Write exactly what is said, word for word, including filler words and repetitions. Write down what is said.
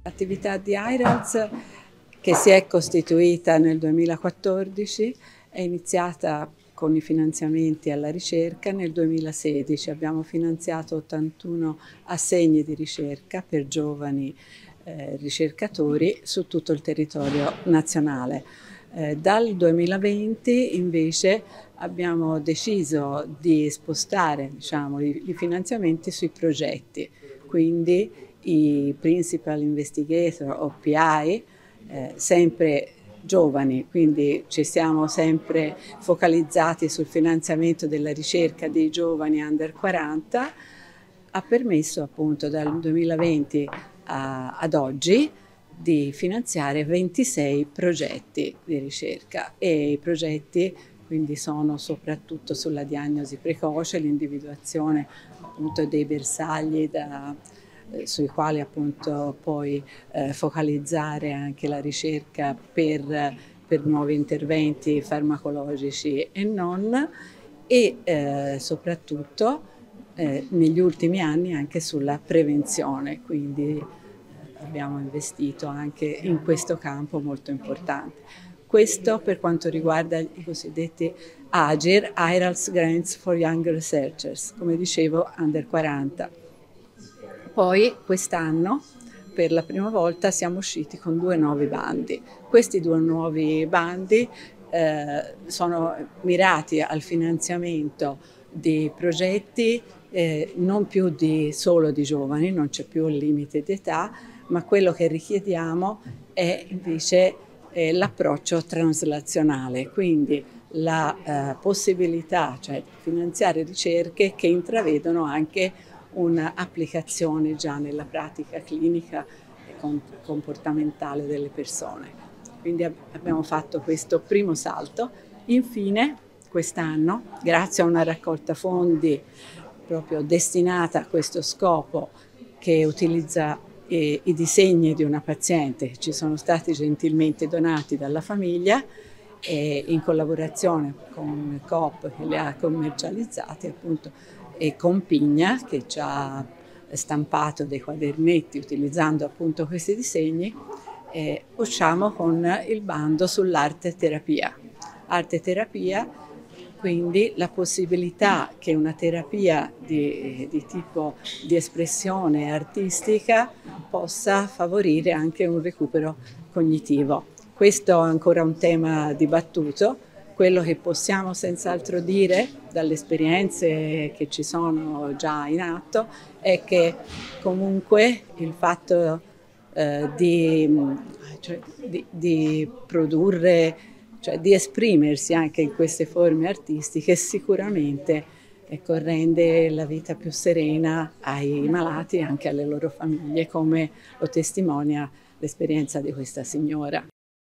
L'attività di AIRALS, che si è costituita nel duemilaquattordici, è iniziata con i finanziamenti alla ricerca nel duemilasedici. Abbiamo finanziato ottantuno assegni di ricerca per giovani eh, ricercatori su tutto il territorio nazionale. Eh, dal duemilaventi invece abbiamo deciso di spostare, diciamo, i, i finanziamenti sui progetti, quindi i Principal Investigator o P I, eh, sempre giovani, quindi ci siamo sempre focalizzati sul finanziamento della ricerca dei giovani under quaranta, ha permesso appunto dal duemilaventi a, ad oggi di finanziare ventisei progetti di ricerca, e i progetti quindi sono soprattutto sulla diagnosi precoce, l'individuazione appunto dei bersagli da, eh, sui quali appunto poi eh, focalizzare anche la ricerca per, per nuovi interventi farmacologici e non, e eh, soprattutto eh, negli ultimi anni anche sulla prevenzione, quindi abbiamo investito anche in questo campo molto importante. Questo per quanto riguarda i cosiddetti A G I R, AIRALS Grants for Young Researchers, come dicevo under quaranta. Poi quest'anno per la prima volta siamo usciti con due nuovi bandi. Questi due nuovi bandi eh, sono mirati al finanziamento di progetti eh, non più di, solo di giovani, non c'è più il limite di età, ma quello che richiediamo è invece eh, l'approccio traslazionale, quindi la eh, possibilità, cioè finanziare ricerche che intravedono anche un'applicazione già nella pratica clinica e comportamentale delle persone. Quindi abbiamo fatto questo primo salto. Infine, quest'anno, grazie a una raccolta fondi proprio destinata a questo scopo, che utilizza eh, i disegni di una paziente che ci sono stati gentilmente donati dalla famiglia, e in collaborazione con Coop che li ha commercializzati appunto, e con Pigna che ci ha stampato dei quadernetti utilizzando appunto questi disegni, eh, usciamo con il bando sull'arte terapia. Arte terapia, quindi la possibilità che una terapia di, di tipo di espressione artistica possa favorire anche un recupero cognitivo. Questo è ancora un tema dibattuto. Quello che possiamo senz'altro dire dalle esperienze che ci sono già in atto è che comunque il fatto eh, di, cioè, di, di produrre, cioè di esprimersi anche in queste forme artistiche sicuramente ecco, rende la vita più serena ai malati e anche alle loro famiglie, come lo testimonia l'esperienza di questa signora.